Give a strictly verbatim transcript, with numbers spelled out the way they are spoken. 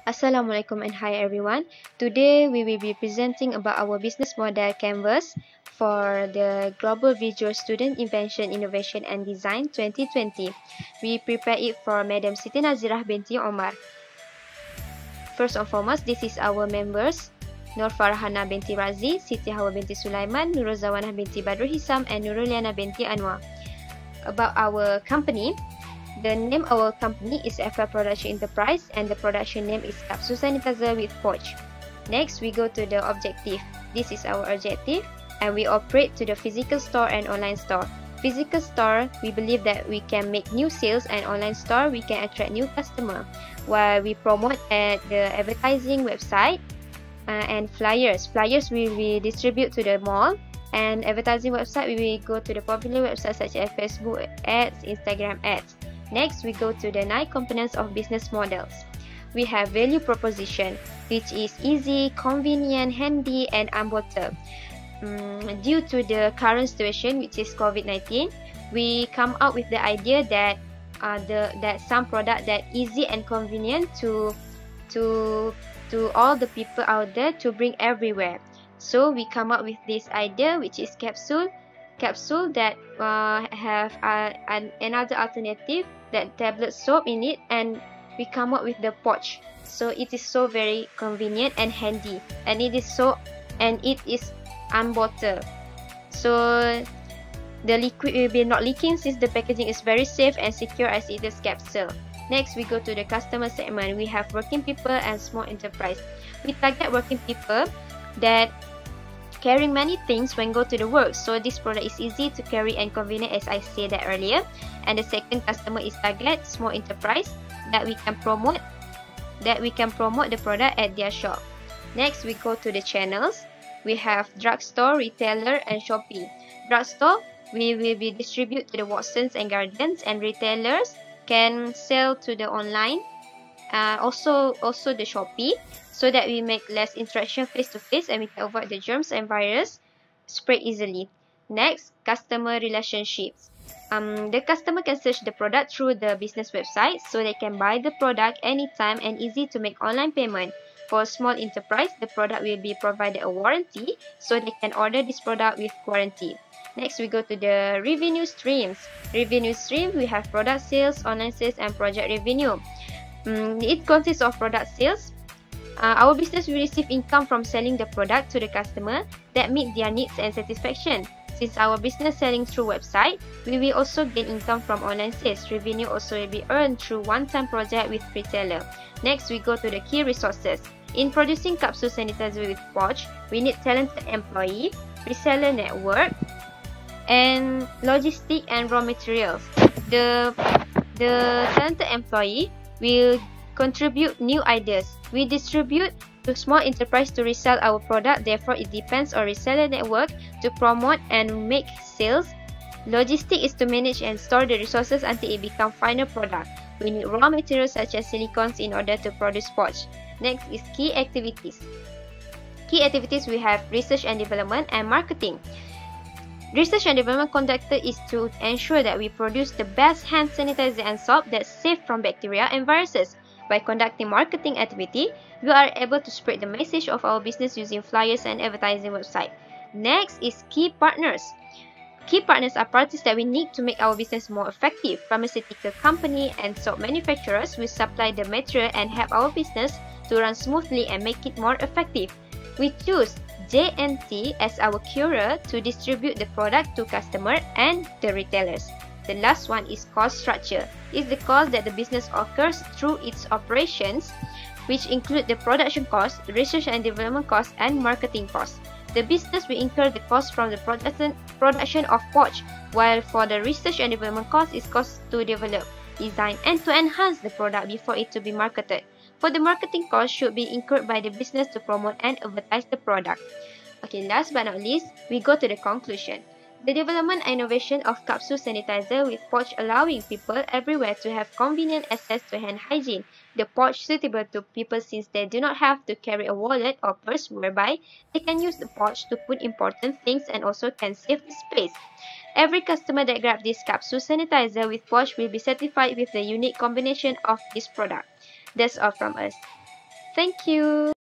Assalamualaikum and hi everyone. Today we will be presenting about our business model canvas for the Global Visual Student Invention, Innovation and Design twenty twenty. We prepare it for Madam Siti Nazirah binti Omar. First and foremost, this is our members. Nur Farhana binti Razi, Siti Hawa binti Sulaiman, Nurul Zawanah binti Badrul Hisam and Nuruliana binti Anwar. About our company, the name of our company is F L Production Enterprise and the production name is Capsule Sanitizer with Pouch. Next, we go to the objective. This is our objective and we operate to the physical store and online store. Physical store, we believe that we can make new sales, and online store, we can attract new customer. While we promote at the advertising website uh, and flyers. Flyers we will distribute to the mall, and advertising website we will go to the popular websites such as Facebook ads, Instagram ads. Next, we go to the nine components of business models. We have value proposition, which is easy, convenient, handy, and unbottled. Um, due to the current situation, which is COVID nineteen, we come up with the idea that uh, the that some product that easy and convenient to to to all the people out there to bring everywhere. So we come up with this idea, which is capsule. Capsule that uh, have uh, an, another alternative, that tablet soap in it, and we come up with the pouch. So it is so very convenient and handy, and it is so and it is unbottled. So the liquid will be not leaking since the packaging is very safe and secure as it is capsule. Next, we go to the customer segment. We have working people and small enterprise. We target working people that carrying many things when go to the work, so this product is easy to carry and convenient, as I said that earlier. And the second customer is target small enterprise that we can promote that we can promote the product at their shop. Next, we go to the channels. We have drugstore, retailer, and Shopee. Drugstore, we will be distribute to the Watsons and Gardens, and retailers can sell to the online, uh, also also the Shopee, so that we make less interaction face to face and we can avoid the germs and virus spread easily. Next, customer relationships. Um, the customer can search the product through the business website, so they can buy the product anytime and easy to make online payment. For small enterprise, the product will be provided a warranty, so they can order this product with warranty. Next, we go to the revenue streams. Revenue stream, we have product sales, online sales, and project revenue. Um, it consists of product sales. Uh, our business will receive income from selling the product to the customer that meet their needs and satisfaction. Since our business selling through website, we will also gain income from online sales. Revenue also will be earned through one-time project with retailer. Next, we go to the key resources. In producing capsule sanitizer with pouch, we need talented employee, reseller network, and logistic and raw materials. The the talented employee will contribute new ideas. We distribute to small enterprise to resell our product, therefore it depends on reseller network to promote and make sales. Logistic is to manage and store the resources until it becomes final product. We need raw materials such as silicones in order to produce pouch. Next is key activities. Key activities, we have research and development and marketing. Research and development conducted is to ensure that we produce the best hand sanitizer and soap that's safe from bacteria and viruses. By conducting marketing activity, we are able to spread the message of our business using flyers and advertising website. Next is key partners. Key partners are parties that we need to make our business more effective. Pharmaceutical company and soap manufacturers will supply the material and help our business to run smoothly and make it more effective. We choose J and T as our courier to distribute the product to customer and the retailers. The last one is cost structure. It's the cost that the business occurs through its operations, which include the production cost, research and development cost, and marketing cost. The business will incur the cost from the production production of pouch, while for the research and development cost is cost to develop, design, and to enhance the product before it to be marketed. For the marketing cost should be incurred by the business to promote and advertise the product. Okay, last but not least, we go to the conclusion. The development and innovation of capsule sanitizer with pouch allowing people everywhere to have convenient access to hand hygiene. The pouch suitable to people since they do not have to carry a wallet or purse, whereby they can use the pouch to put important things and also can save the space. Every customer that grabs this capsule sanitizer with pouch will be certified with the unique combination of this product. That's all from us. Thank you.